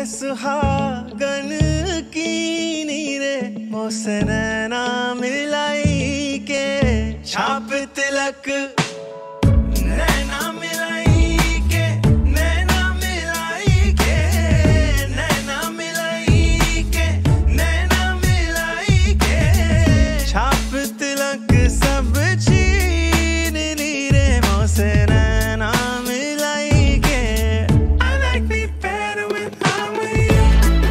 सुहागन की नीरे मोसे नैना मिलाई के छाप तिलक नैना मिलाई के नैना मिलाई के नैना मिलाई के नैना मिलाई के छाप तिलक सब छीन नीरे मोसे नैना मिलाई के I like me better when I'm with you.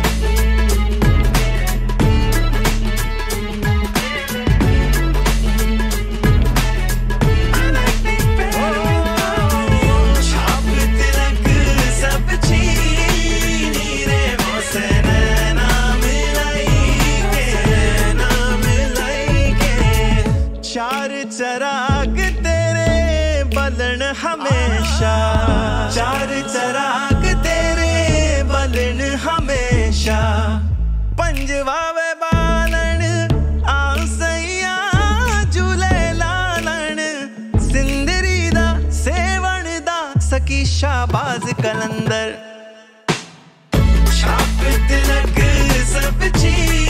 I like me better when I'm with you. छाप तिलक सब छीनी रे मोसे नैना मिलाई के नैना मिलाई के चार चराग तेरे बलन हमेशा चार चराग तेरे बलन हमेशा पंजवा वे बालन आसैया झूले लालन सिंदरी दा सेवण दा सकी शाबाज कलंदर छाप तिलक सब चीज